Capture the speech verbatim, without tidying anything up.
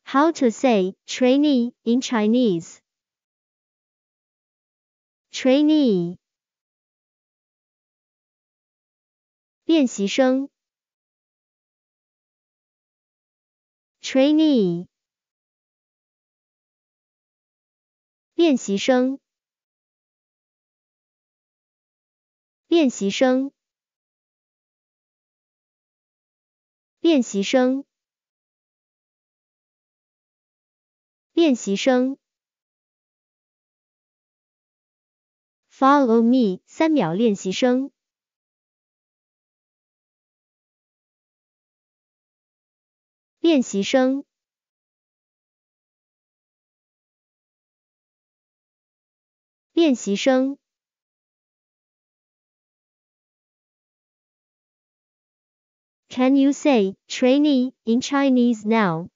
How to say trainee in Chinese. Trainee. 练习生 trainee 练习生练习生练习生练习生 Follow me 三秒练习生练习生练习生 Can you say trainee in Chinese now?